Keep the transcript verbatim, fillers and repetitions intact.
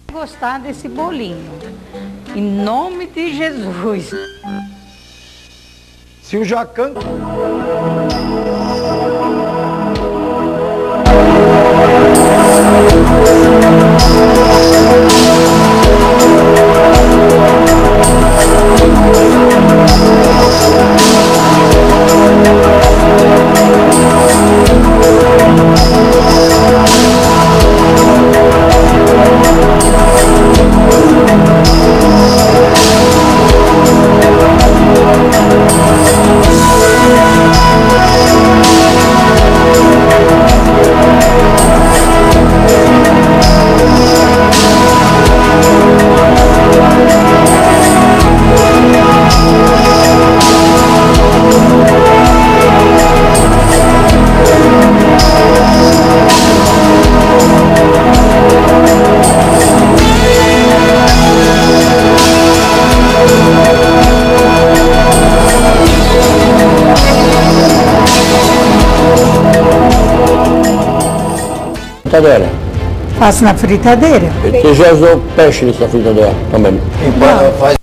Gostar desse bolinho. Em nome de Jesus. Se o Jacan... Fritadeira. Faço na fritadeira. Você já usou peixe nessa fritadeira também? Faz